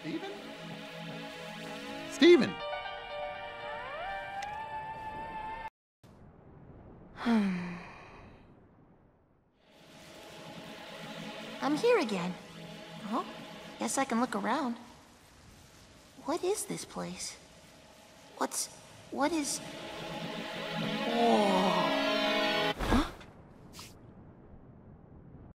Steven? Steven! I'm here again. Oh, guess I can look around. What is this place? What is... Whoa.